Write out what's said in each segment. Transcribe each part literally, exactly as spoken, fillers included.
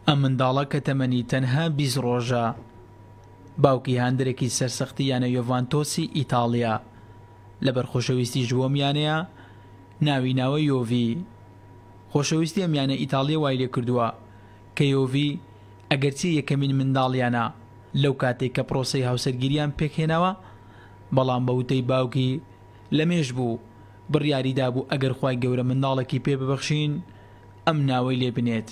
ئەم منداڵە کە تەمەنی تەنها بیست ڕۆژە باوکی هاندێکی سەرسەختی یانە یۆڤانتۆسی ئیتاڵیا لەبەر خۆشەویستی ژووەمیانەیە ناوی ناوە یۆڤی. خۆشەویستی ئەمیانە ئیتاڵیە وای لێ کردووە کە یۆڤی ئەگەرچی یەکەمین منداڵیانە لەو کاتێک کە پرۆسەی هاوسەرگیریان پێکهێناوە، بەڵام بە وتەی باوکی لەمێژ بوو بڕیاریدا بوو ئەگەر خوای گەورە منداڵێکی پێ ببەخشین ئەم ناوەی لێ بنێت.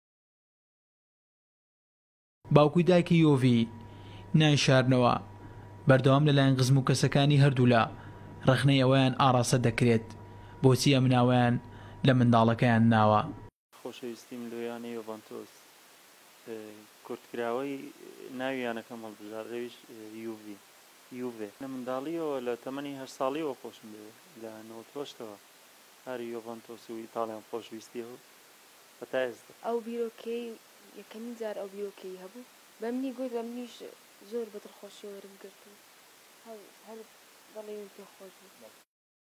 باوکوی دایکی یۆڤی نای شارنەوە بەردەوام لەلایەن غزم و کەسەکانی هەردوو لە ڕخنەی ئەوەیان ئاڕاستە دەکرێت بۆچی ئەم ناویان لە منداڵەکەیان ناوە. خۆشەویستی ملۆیانی یۆڤانتۆس کورتکراوەی ناویانەکەم هەڵبژاردەویش یوڤی یوڤێ لە منداڵیەوە لە تەمەنی هەشت ساڵیەوە خۆشم بێ لە نەوەت هەشتەوە هەر یۆڤانتۆس و ئیتاڵیان خۆشویستیەوە هەتا ئێستا. ئەو بیرۆکەی یەکەمین جار ئەو بیرۆکەی هەبوو بەمنی گوت بەمنیش زۆر بەدڵخۆشی وەرم گرت و هەر دەڵێ پێ خۆش بوو.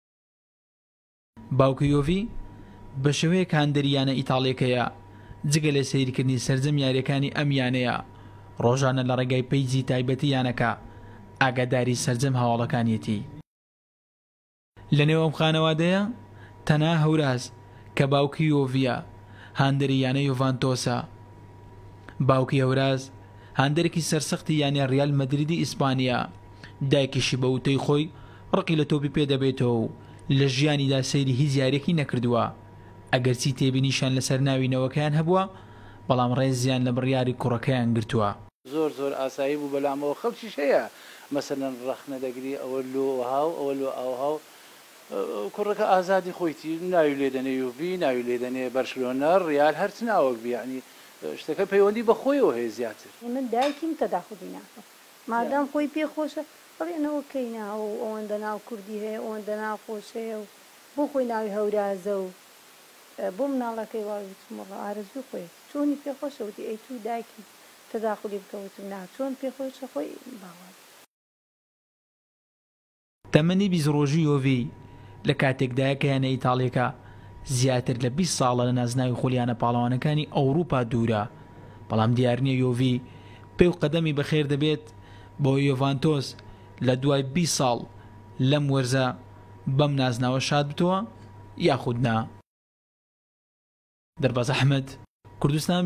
باوکی یۆڤی بە شێوەیەک هاندەریانە ئیتاڵیەکەیە جگە لە سەیرکردنی سەرجەم یاریەکانی ئەمیانەیە ڕۆژانە لە ڕێگای پەیجی تایبەتییانەکە ئاگاداری سەرجەم هەواڵەکانیەتی. لە نێو ئەم خانەوادەیە تەنها هەوراز کە باوکی یۆڤیە هاندەریانە یۆڤانتۆسە. باوکی هەوراز هاندەرێکی سەرسەختی یانێ ڕیال مەدریدی ئیسپانیا، دایکیشی بە وتەی خۆی ڕقی لە تۆپی پێدەبێتەوە و لە ژیانیدا سەیری هیچ یاریەکی نەکردووە، ئەگەرچی تێبینیشان لەسەر ناوینەوەکەیان هەبووە بەڵام ڕێزیان لە بڕیاری کوڕەکەیان گرتووە. زۆر زۆر ئاسایی بوو بەلامەوە خەڵکیش هەیە مەسەلەن ڕەخنە دەگری ئەوە لۆ هاو ئەوە لۆ ئاو هاو کوڕەکە ئازادی خۆیتی ناوی لێ دەنێ یوڤی ناوی لێ دەنێ بەرشلۆنە ڕیال هەر چ ناوەک بیانی شتەکە پەیوەندی بە خۆیەوە هەیە زیاتر. من دایکیم تەداخلی ناکەم مادام خۆی پێ خۆشە بڵێنەوە کەینا و ئەوەندە ناو کوردی هەیە ئەوەندە ناخۆش هەیە و بۆ خۆی ناوی هەورازە و بۆ مناڵەکەی واویچمەڵە ئارزوو خۆی چۆنی پێ خۆشەوتی ئەی تو دایکی تەداخلی بکەوتم نا چۆن پێ خۆشە خۆی باوە. تەمەنی بیست ڕۆژی یۆڤی لە کاتێکدایە کە یانە ئیتاڵیەکە زیاتر لە بیست ساڵە لە نازناوی خۆلیانە پاڵەوانەکانی ئەوروپا دوورە، بەڵام دیار نییە یۆڤی پێی و قەدەمی بەخێر دەبێت بۆ یۆڤانتۆس لە دوای بیست ساڵ لەم وەرزە بەم نازناوە شاد بتەوە یاخود نا. دەرباز ئەحمەد، کوردستان.